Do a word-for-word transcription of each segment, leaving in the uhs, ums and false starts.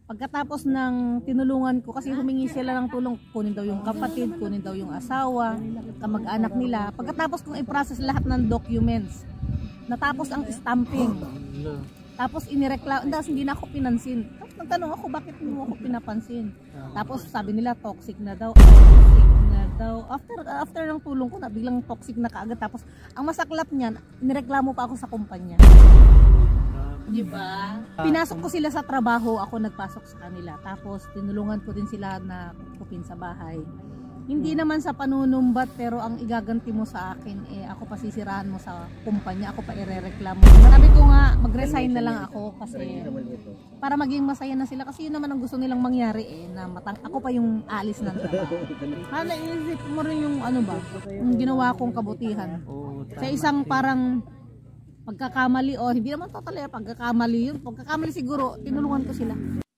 pagkatapos ng tinulungan ko, kasi humingi sila ng tulong, kunin daw yung kapatid, kunin daw yung asawa, kamag-anak nila. Pagkatapos kong i-process lahat ng documents, natapos ang stamping. Tapos inireklamo, hindi na ako pinansin. Tapos nagtanong ako, bakit mo ako pinapansin? Tapos sabi nila, toxic na daw. Toxic na daw. After, after ng tulong ko, na biglang toxic na kaagad. Tapos ang masaklap niyan, inireklamo pa ako sa kumpanya. Diba? Pinasok ko sila sa trabaho, ako nagpasok sa kanila. Tapos tinulungan ko din sila na kupin sa bahay. Hindi naman sa panunumbat, pero ang igaganti mo sa akin, eh ako pasisirahan mo sa kumpanya, ako pa irereklamo. Sabi ko nga, mag-resign na lang ako kasi para maging masaya na sila. Kasi yun naman ang gusto nilang mangyari eh, na matang ako pa yung alis ng trabaho. Hala, inisip mo rin yung ano ba, yung ginawa kong kabutihan. Sa isang parang pagkakamali, o oh, hindi naman totally pagkakamali yun. Pagkakamali siguro, tinulungan ko sila.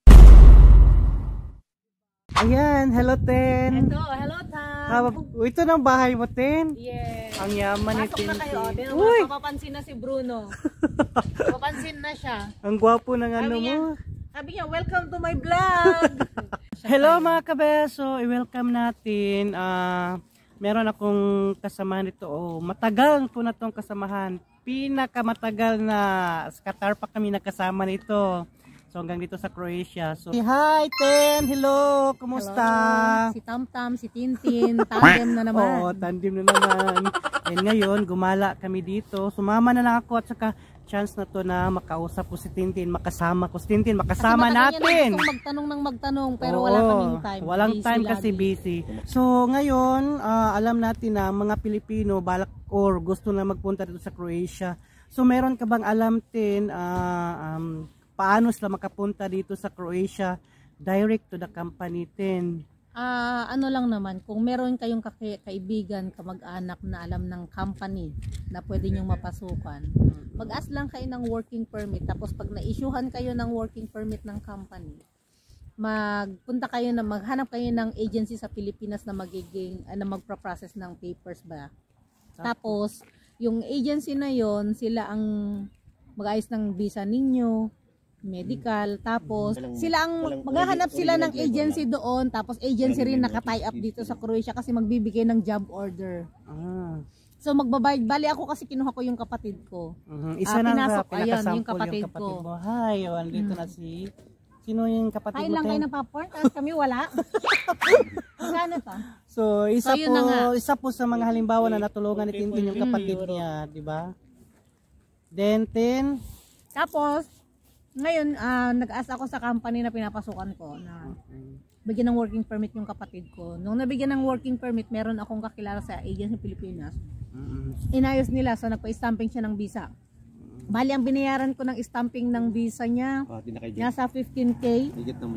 Ayan, hello Ten. Ito, hello Tam. Uh, ito ng bahay mo Ten. Yes. Ang yaman ni Pasok Ten. na kayo, oh, mapapansin na si Bruno. Mapapansin na siya. Ang gwapo ng ano sabi niya, mo. Sabi niya, welcome to my vlog. Hello mga kabeso, i-welcome natin. Uh, meron akong kasamahan dito. Oh, matagal ko na tong kasamahan. Pinakamatagal na Qatar pa kami nakasama nito. So hanggang dito sa Croatia. So hi Ten, hello, kumusta? Hello. Si Tamtam, si Tintin, tandem na naman. Oo, tandem na naman. And ngayon, gumala kami dito. Sumama na lang ako at saka chance na to na makausap ko si Tintin, makasama ko si Tintin, makasama natin. Kasi magtanong ng magtanong pero Oo, wala kaming time. Walang busy time kasi lagi. Busy. So ngayon, uh, alam natin na mga Pilipino balak or gusto na magpunta dito sa Croatia. So meron ka bang alam Tin, uh, um, paano sila makapunta dito sa Croatia direct to the company Tin? Ah, uh, ano lang naman, kung meron kayong kaibigan, kamag-anak na alam ng company na pwede nyong mapasukan, mag-ask lang kayo ng working permit. Tapos pag na-issuehan kayo ng working permit ng company, magpunta kayo na maghanap kayo ng agency sa Pilipinas na magiging uh, na magpa-process ng papers ba. Tapos yung agency na yon, sila ang mag-ayos ng visa ninyo, medical, tapos sila ang maghahanap sila ng agency doon, tapos agency rin naka-tie up dito sa Croatia kasi magbibigay ng job order. Ah. So magbabayad, bali ako kasi kinuha ko yung kapatid ko. Uh-huh. Isa uh, na pinasok, ayun, yung kapatid, yung kapatid ko. ko. Hi, oh, andito hmm. na si sino yung kapatid Hi mo? Hi lang kayo ng popcorn, tapos kami wala. Magkano to? So, isa so, po, isa po sa mga halimbawa na natulungan ni Tintin yung kapatid niya, di ba? Then, Tin. Tapos, ngayon, uh, nag-ask ako sa company na pinapasukan ko na bigyan ng working permit yung kapatid ko. Nung nabigyan ng working permit, meron akong kakilala sa agency Pilipinas. Inayos nila, so nagpa-stamping siya ng visa. Bali, ang binayaran ko ng stamping ng visa niya, nasa fifteen K.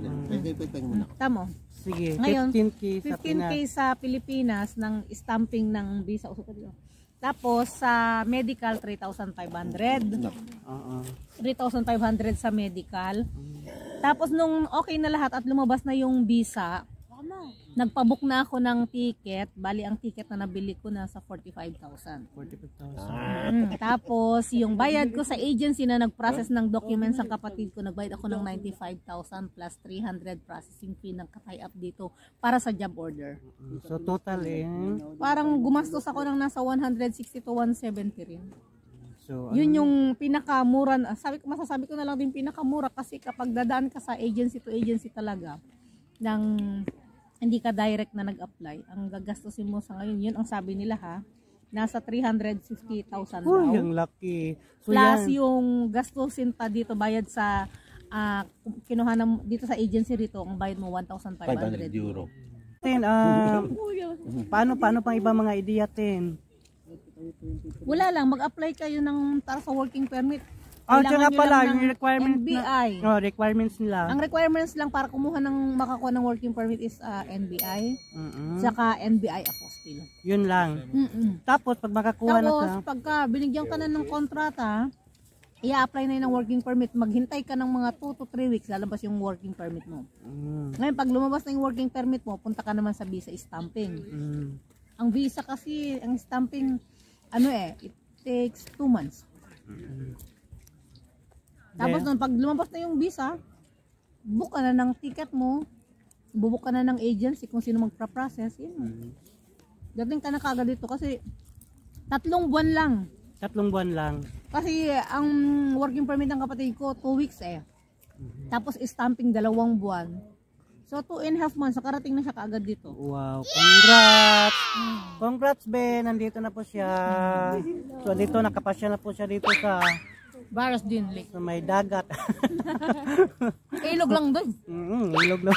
Tamo. Sige, ngayon, fifteen K sa, fifteen K sa Pilipinas ng stamping ng visa. Tapos sa medical, three thousand five hundred. Uh-uh. three thousand five hundred sa medical. Tapos nung okay na lahat at lumabas na yung visa, nagpabook na ako ng ticket. Bali ang ticket na nabili ko na sa forty-five thousand. forty-five thousand. Mm, tapos yung bayad ko sa agency na nag-process ng documents ng kapatid ko, nagbayad ako ng ninety-five thousand plus three hundred processing fee ng tie up dito para sa job order. So total eh, parang gumastos ako ng nasa one sixty to one seventy rin. So, yun yung pinakamura. Sabi ko, masasabi ko na lang din pinakamura kasi kapag dadaan ka sa agency to agency talaga ng hindi ka direct na nag-apply, ang gagastusin mo sa ngayon, yun ang sabi nila ha, nasa three hundred fifty thousand daw. Oh, yung lucky. So, plus yan. Yung gastusin pa dito, bayad sa, uh, kinuha na, dito sa agency rito, ang bayad mo one thousand five hundred euro. Tin, uh, paano, paano pang ibang mga ideya, Tin? Wala lang, mag-apply kayo ng para sa working permit. Oh, tsaka pala, yung requirements N B I. Na, oh, requirements nila. Ang requirements lang para kumuha ng makakuha ng working permit is uh, N B I, mm-hmm. saka N B I apostille. Yun lang. Mm-mm. Tapos pag makakuha Tapos, na sa... Tapos pagka binigyan ka na ng kontrata, i-apply na yun ng working permit, maghintay ka ng mga two to three weeks, lalabas yung working permit mo. Mm. Ngayon, pag lumabas na yung working permit mo, punta ka naman sa visa stamping. Mm. Ang visa kasi, ang stamping, ano eh, it takes two months. Mm-hmm. Tapos nun, pag lumabas na yung visa, book ka na ng ticket mo, bubuk ka na ng agency kung sino magpa-process, yun. Mm. Dating ka na kagad dito kasi tatlong buwan lang. Tatlong buwan lang. Kasi ang working permit ng kapatid ko, two weeks eh. Mhm. Tapos stamping dalawang buwan. So two and a half months, nakarating na siya kaagad dito. Wow, congrats! Congrats, Ben! Nandito na po siya. So dito, nakapasya na po siya dito sa, Baras din, Lake. sa may dagat. Ilog lang doon. Mm, ilog na.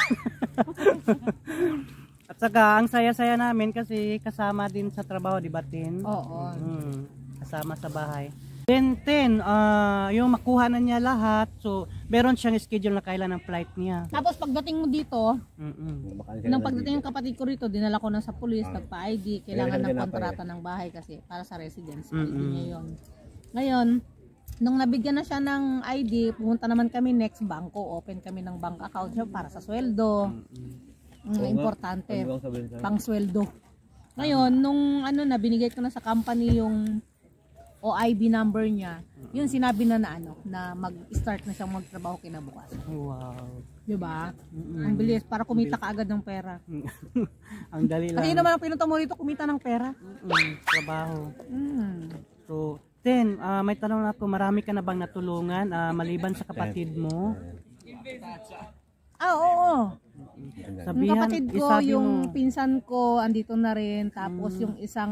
At saka, ang saya-saya namin kasi kasama din sa trabaho, di ba, Tin? Oo. Mm, kasama sa bahay. Then, Tin, ah, yung makuha na niya lahat, so, meron siyang schedule na kailan ng flight niya. Tapos pagdating mo dito, Mm-mm. nang pagdating ng kapatid ko rito, dinala ko na sa pulis, nagpa-I D, kailangan ng kontrata ng bahay kasi para sa residence. I D Mm-mm. niya yun. Ngayon, nung nabigyan na siya ng I D, pumunta naman kami next bangko, open kami ng bank account siya para sa sweldo. Mm, importante, pang sweldo. Ngayon, nung ano na, binigay ko na sa company yung O I B number niya, yun sinabi na na ano, na mag-start na siyang magtrabaho kinabukasan. Wow. Diba? Mm-mm. Ang bilis, para kumita ka agad ng pera. Ang dali lang. Kasi yun naman ang pinunta mo rito, kumita ng pera. Mm, trabaho. Mm. So, Ten, ah, may tanong na ako, marami ka na bang natulungan ah, maliban sa kapatid mo? Ah, oo. Yung Sabihan, kapatid ko, isabi yung mo. pinsan ko, andito na rin. Tapos yung isang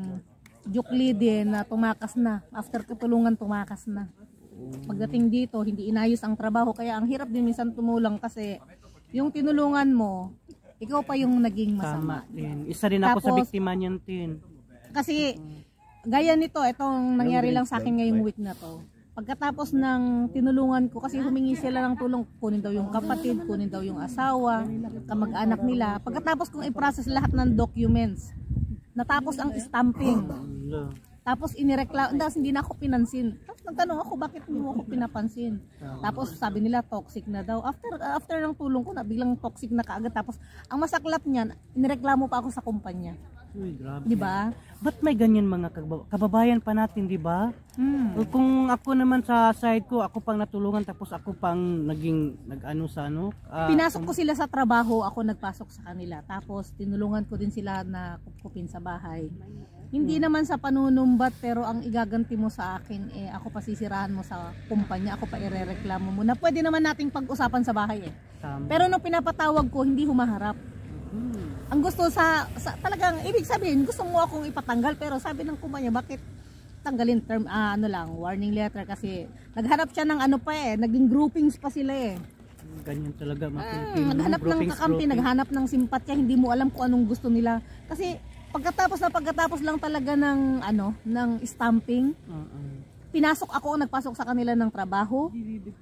jukli din na tumakas na. After katulungan, tumakas na. Pagdating dito, hindi inayos ang trabaho. Kaya ang hirap din minsan tumulong kasi yung tinulungan mo, ikaw pa yung naging Tama, masama. Tin. Isa rin ako sa Tapos, biktima niyan, Tin. Kasi gaya nito, itong nangyari lang sa akin ngayong week na to. Pagkatapos ng tinulungan ko, kasi humingi sila ng tulong, kunin daw yung kapatid, kunin daw yung asawa, kamag-anak nila. Pagkatapos kong i-process lahat ng documents, natapos ang stamping. Hello. Tapos inireklamo, tapos hindi na ako pinansin. Tapos nagtanong ako, bakit hindi mo ako pinapansin? Tapos sabi nila toxic na daw. After after ng tulong ko na biglang toxic na kaagad. Tapos ang masaklap niyan, inireklamo pa ako sa kumpanya. Uy, grabe. 'Di ba? Ba't may ganyan mga kabab- kababayan pa natin, di ba? Hmm. Kung ako naman sa side ko, ako pang natulungan tapos ako pang naging nag-ano sa ano. ah, Pinasok ko sila sa trabaho, ako nagpasok sa kanila. Tapos tinulungan ko din sila na kupkupin sa bahay. Hindi naman sa panunumbat, pero ang igaganti mo sa akin, eh, ako pa sisirahan mo sa kumpanya, ako pa irereklamo mo na pwede naman nating pag-usapan sa bahay eh. tama. Pero nung pinapatawag ko, hindi humaharap. Hmm. Ang gusto sa, sa talagang, ibig sabihin, gusto mo akong ipatanggal, pero sabi ng kumpanya, bakit tanggalin term, ah, ano lang, warning letter kasi naghanap siya ng ano pa eh, naging groupings pa sila eh. Ganyan talaga mga Mm, Pilipino. naghanap ng Groupings, kakampi, groupings. naghanap ng simpatya, hindi mo alam kung anong gusto nila. Kasi pagkatapos na pagkatapos lang talaga ng ano, ng stamping, Oo. pinasok ako, nagpasok sa kanila ng trabaho.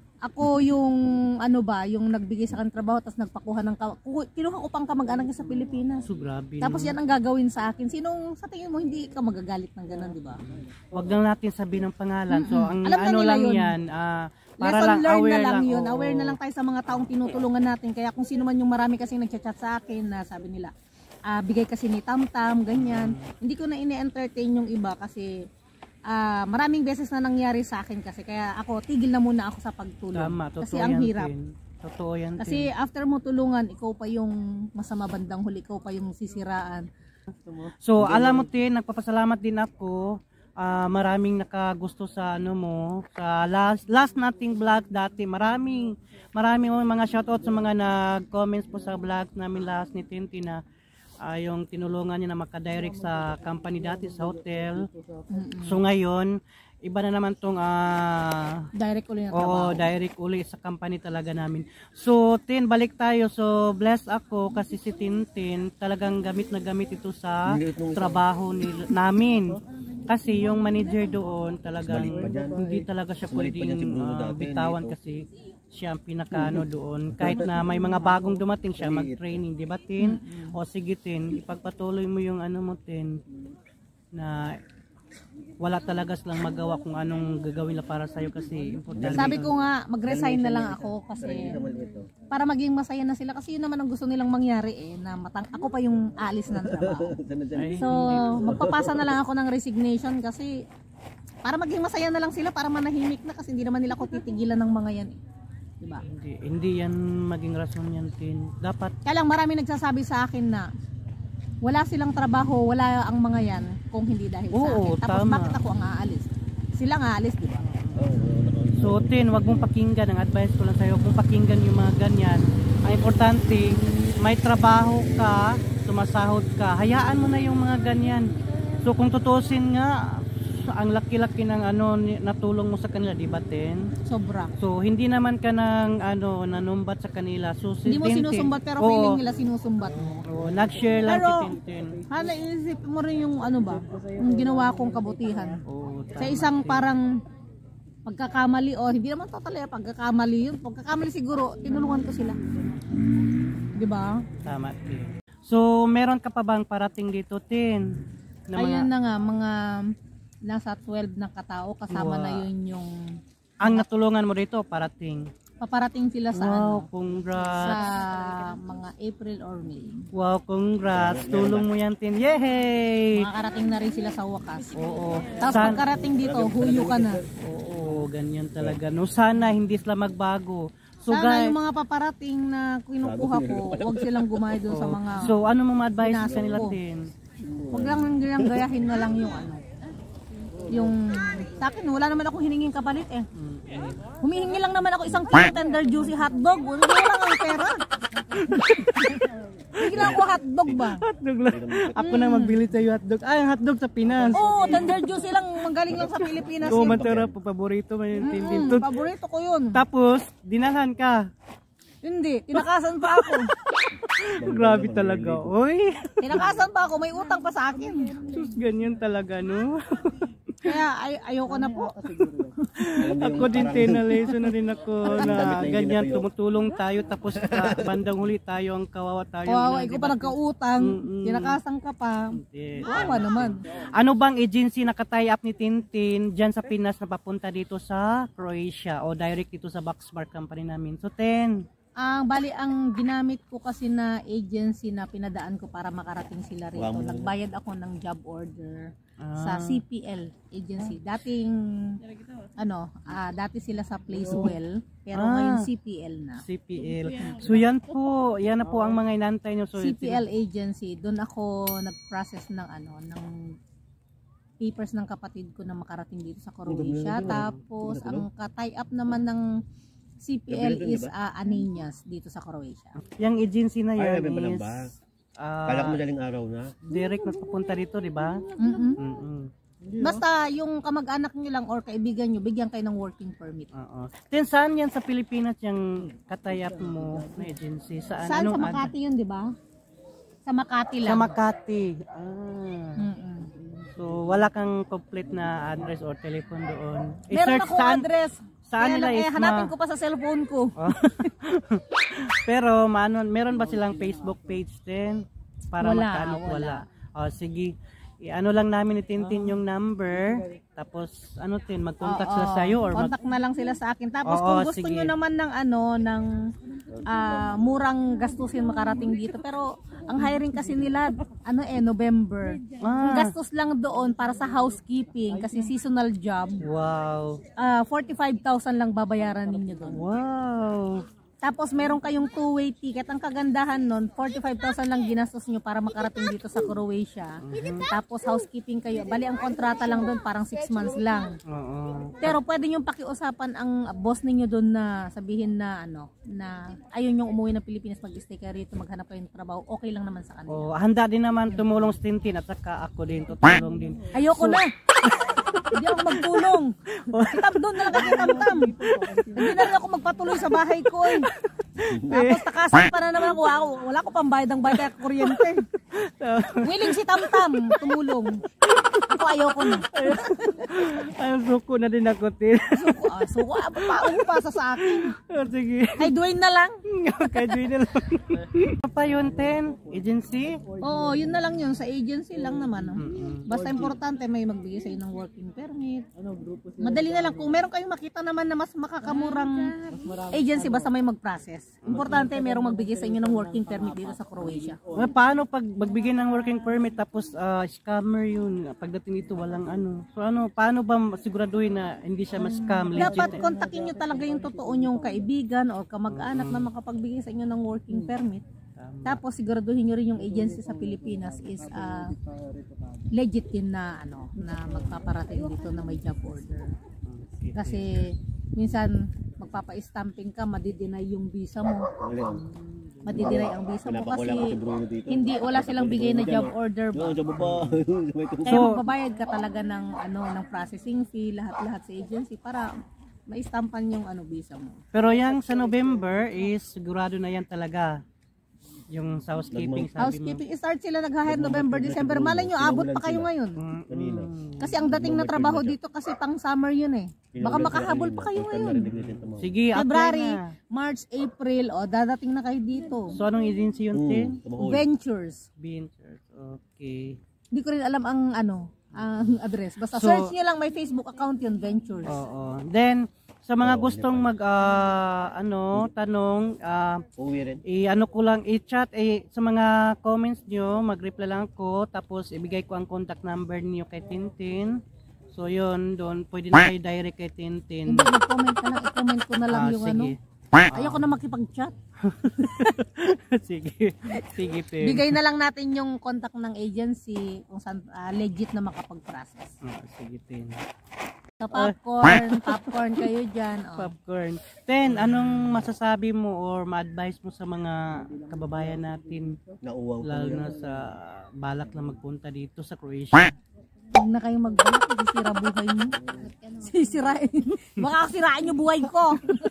Ako yung ano ba, yung nagbigay sa kanila trabaho tapos nagpakuha ng ka- ku- kinuha ko pang kamag-anak niya sa Pilipinas. So grabe. Tapos no? yan ang gagawin sa akin. Sinong sa tingin mo hindi ka magagalit ng ganun, di ba? Wag lang natin sabihin ng pangalan. So ang Alam na ano nila lang yun. yan, ah, para Lesson lang learned aware na lang yun. oo. Aware na lang tayo sa mga taong tinutulungan natin. Kaya kung sino man yung marami kasing nagchat-chat sa akin na sabi nila, ah, bigay kasi ni Tamtam, ganyan. Hindi ko na ini-entertain yung iba kasi ah, maraming beses na nangyari sa akin kasi. Kaya ako, tigil na muna ako sa pagtulong. Tama, totoo Kasi ang yan, hirap. Tin. Totoo yan. Kasi Tin. after mo tulungan, ikaw pa yung masama bandang huli, ikaw pa yung sisiraan. So alam mo Tin, nagpapasalamat din ako. Ah, maraming nakagusto sa ano mo, sa last last nating vlog dati. Maraming maraming mga shoutout sa mga nag-comments po sa vlog namin last ni Tintin na ah, yung tinulungan niya na makadirect sa company dati sa hotel. So ngayon, iba na naman tong ah, Direct ulit na oo, trabaho. direct uli sa company talaga namin. So, Tin, balik tayo. So, blessed ako kasi si Tintin talagang gamit na gamit ito sa trabaho ni, namin. Kasi yung manager doon talagang hindi talaga siya pwedeng ah, bitawan kasi siya ang pinakaano doon. Kahit na may mga bagong dumating siya mag-training, di ba Tin? O sige Tin, ipagpatuloy mo yung ano mo Tin na wala talaga silang magawa kung anong gagawin na para sa'yo kasi importante. Sabi ko nga, mag-resign na lang ako kasi para maging masaya na sila kasi yun naman ang gusto nilang mangyari eh, na matang ako pa yung alis ng trabaho. Ay, So, magpapasa na lang ako ng resignation kasi para maging masaya na lang sila, para manahimik na kasi hindi naman nila ako titigilan ng mga yan eh. Diba? Hindi, hindi yan maging rason yan, Tin. Dapat, Kaya lang marami nagsasabi sa akin na wala silang trabaho, wala ang mga yan kung hindi dahil sa Oo, akin. Tapos tama. bakit ako ang aalis? Sila ang aalis, di ba? so Tin, wag mong pakinggan. Ang advice ko lang sa'yo, wag mong pakinggan yung mga ganyan. Ang importante, may trabaho ka, sumasahod ka, hayaan mo na yung mga ganyan. So kung tutusin nga, ang laki-laki ng ano ni- natulong mo sa kanila, di ba, Tin? Sobra. So hindi naman ka ng ano nanumbat sa kanila. So si Hindi mo Tintin- sinusumbat pero Oo. feeling nila sinusumbat mo. Oo, nag-share lang Pero, si Tintin. hala isip mo rin yung ano ba, yung ginawa kong kabutihan. Oo, Sa tama, isang Tin. parang pagkakamali o hindi naman totally pagkakamali yun. Pagkakamali siguro, tinulungan ko sila. Di ba? Tama, Tin. So meron ka pa bang parating dito, Tin? Na mga- Ayun na nga, mga nasa twelve na katao kasama Wow. na yun yung ang natulungan mo dito parating. paparating sila sa Wow, ano, sa congrats. mga April or May. Wow, congrats. Tulong mo yan, Tin. Yay! Makakarating na rin sila sa wakas. Oo. Tapos San- pagkarating dito, huyo ka na. Oo, ganyan talaga. No, sana hindi sila magbago. So, Sana guys, yung mga paparating na kinukuha ko, huwag silang gumaya doon sa mga, so ano mo ma-advise Pinasok sa nila, ko. Tin? huwag lang nilang gayahin na lang yung ano. Yung, sa akin, wala naman akong hiningin kapalit eh. Humihingi lang naman ako isang kilo tender juicy hotdog. Wala lang ang pera. Bigla ako hotdog ba? Hotdog lang. Ako na magbili sa'yo hotdog. Ay, hotdog sa Pinas. Oo, tender juicy lang. Manggaling lang sa Pilipinas. Oo, yun. matara po. Paborito man yung Tin. Tin. Mm, paborito ko yun. Tapos, dinalhan ka. Hindi, tinakasan pa ako. Grabe talaga. Oy, Tinakasan pa ako, may utang pa sa akin. sus, ganyan talaga, no? Kaya ay ayoko na po. Ako din, Tin, na lesson na rin ako na ganyan, tumutulong tayo tapos sa bandang huli tayo ang kawawa tayo. Kawawa, na, ikaw di pa ba? nagkautang, Mm-mm. tinakasan ka pa. Yes. Kawawa naman. Ano bang agency na tie up ni Tintin dyan sa Pinas na papunta dito sa Croatia o direct dito sa Boxmark company namin? So, Tin. Ang bali ang ginamit ko kasi na agency na pinadaan ko para makarating sila rito. Nagbayad ako ng job order sa Ah. C P L agency. Dating ano, ah, dati sila sa Placewell, pero Ah. ngayon C P L na. C P L. So, yan po. Yan na po ang mga inantay nyo. So, C P L agency, doon ako nag-process ng ano, ng papers ng kapatid ko na makarating dito sa Croatia. Tapos ang ka-tie up naman ng C P L is uh, Ananias dito sa Croatia. yung agency na Ay, yan may palang is ba? ah, Kala ko madaling araw na. direct nagpapunta dito, di ba? Mm-mm. Mm-mm. Basta yung kamag-anak nyo lang or kaibigan nyo, bigyan kayo ng working permit. Oo. Then saan yan sa Pilipinas yung katayap mo na agency? Saan? Saan Anong sa ad- Makati yun, di ba? Sa Makati Sa lang. Makati. Ah. Mm-mm. So wala kang complete na address or telephone doon. Meron I-search akong saan- address. Saan Kaya nila lang, eh, is hanapin ma- ko pa sa cellphone ko. Oh. Pero maano, meron ba silang Facebook page din? Para Wala, magkaano? wala. Wala. Oh, sige. I-ano lang namin ni Tintin yung number. Tapos ano Tin, mag-contact sila Oo, sa iyo or mag- contact na lang sila sa akin. Tapos Oo, kung gusto sige. nyo naman ng ano, ng ah, murang gastusin makarating dito. Pero ang hiring kasi nila, ano eh, November. Ang Ah. gastos lang doon para sa housekeeping kasi seasonal job, Wow. ah, forty-five thousand lang babayaran ninyo doon. Wow. Tapos meron kayong two-way ticket. Ang kagandahan nun, forty-five thousand lang ginastos nyo para makarating dito sa Croatia. Tapos housekeeping kayo. Bali ang kontrata lang doon parang six months lang. Oo. Pero pwede nyo pakiusapan ang boss ninyo doon na sabihin na ano, na ayun yung umuwi ng Pilipinas, mag-stay kayo rito, maghanap kayo ng trabaho. Okay lang naman sa kanila. Oh, handa din naman tumulong si Tintin at saka ako din tutulong din. Ayoko na! Hindi ako magtulong. Si Tam doon na lang kasi Tam-Tam. Hindi na rin ako magpatuloy sa bahay ko eh. Tapos takasan pa na naman ako. Ako, wala ko pambayad ng bayad kaya kuryente. Willing si Tam-Tam tumulong. Ako ayoko na. Ay, suko na din ako, Tin. Suko, ah, suko, ah, paano pa sa sa akin? Oh, sige. Kay Dwayne na lang. Kay Dwayne na lang. Ano pa yun, Tin? Agency? Oo, yun na lang yun. Sa agency lang naman. No? Basta importante may magbigay sa ng working permit. Madali na lang. Kung meron kayong makita naman na mas makakamurang agency, basta may mag-process. Importante merong magbigay sa inyo ng working permit dito sa Croatia. Ah, paano pag magbigay ng working permit tapos ah, scammer yun? Pagdating dito walang ano. So ano, paano ba siguraduhin na hindi siya ma-scam? Dapat Legit? kontakin nyo talaga yung totoo nyong kaibigan o kamag-anak na makapagbigay sa inyo ng working permit. Tapos siguraduhin nyo rin yung agency sa Pilipinas is uh, legit din na ano na magpaparating dito na may job order. Kasi minsan magpapa-stamping ka, madi-deny yung visa mo. Madi-deny ang visa mo kasi hindi wala silang bigay na job order ba. Kaya magbabayad ka talaga ng ano ng processing fee, lahat-lahat sa agency para maistampan yung ano visa mo. Pero yung sa November is sigurado na yan talaga. Yung sa housekeeping sabi Housekeeping, start sila nag-hire November, December. Malay nyo, abot pa kayo ngayon. Mm. Kasi ang dating na trabaho dito kasi pang summer yun eh. Baka makahabol pa kayo ngayon. Sige, February, apply na. March, April, o dadating na kayo dito. So anong agency yun, Tin? Ventures. Ventures. Okay. Hindi ko rin alam ang ano, ang address. Basta So, search nyo lang, may Facebook account yun, Ventures. Oo. Then, sa mga gustong mag ah, ano tanong ah, i ano ko lang i-chat eh, sa mga comments nyo, mag-reply lang ako tapos ibigay ko ang contact number niyo kay Tintin. So yun, doon pwede na kayo direct kay Tintin. Hindi mag-comment ka lang, i-comment ko na lang Ah, yung sige. ano. Ayoko na makipag-chat. Sige. Sige, Tin. Bigay na lang natin yung contact ng agency kung saan ah, legit na makapag-process. Ah, sige, Tin. Sa popcorn, popcorn kayo dyan. Oh. Popcorn. Ten, anong masasabi mo or ma-advise mo sa mga kababayan natin lalo na sa balak na magpunta dito sa Croatia? Huwag na kayong magbalak, sisira buhay nyo. Sisirain. Baka sirain nyo buhay ko.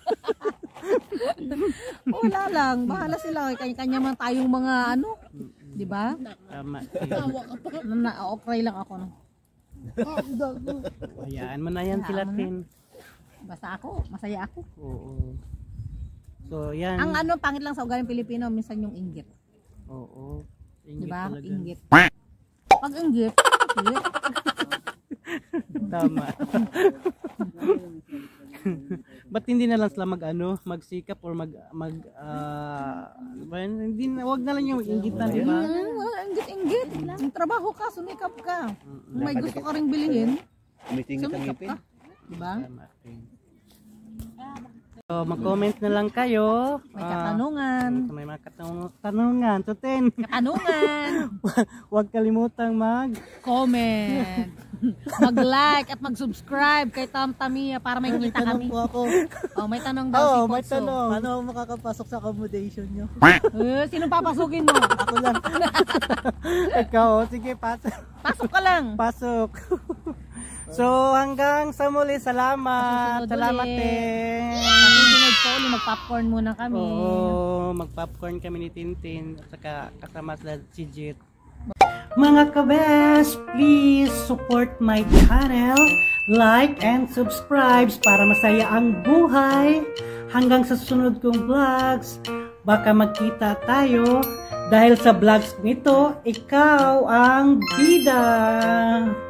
Wala lang, bahala sila. Kanya-kanya man tayong mga ano, di ba? Tama. Na-okray lang ako. No? Hayaan mo na yan sila, Tin. Basta ako, masaya ako. Oo. So, yan. Ang ano, pangit lang sa ugaling Pilipino, minsan yung inggit. Oo. Di ba? talaga. Inggit. Pag inggit, inggit. Tama. Ba't hindi na lang sila mag ano, magsikap or mag mag ah, ba yun? Hindi na, wag na lang yung inggitan, di ba? Mm, wala, inggit-inggit. Yung trabaho ka, sumikap ka. Kung may gusto ka ring bilhin, sumikap ka. Diba? Tama, Tin. So, mag-comment na lang kayo. May Ah, katanungan. kung may mga katanung- katanungan. So, Tin, Katanungan. huwag kalimutang mag Comment. Mag-like at mag-subscribe kay Tom Tamiya para may kita kami. po ako. Oh, may tanong daw Oo, si may Potso. tanong. Ano ang makakapasok sa accommodation nyo? Eh, sino papasukin mo? Ako lang. ikaw. oh, Sige, pasok. Pasok ka lang. Pasok. So, hanggang sa muli, salamat. Susunod Salamat, ulit. Tin. Susunod po ulit, mag-popcorn muna kami. Oo, mag-popcorn kami ni Tintin at saka kasama sila si Jit. Mga kabes, please support my channel, like and subscribe para masaya ang buhay. Hanggang sa susunod kong vlogs, baka magkita tayo dahil sa vlogs nito, ikaw ang bida.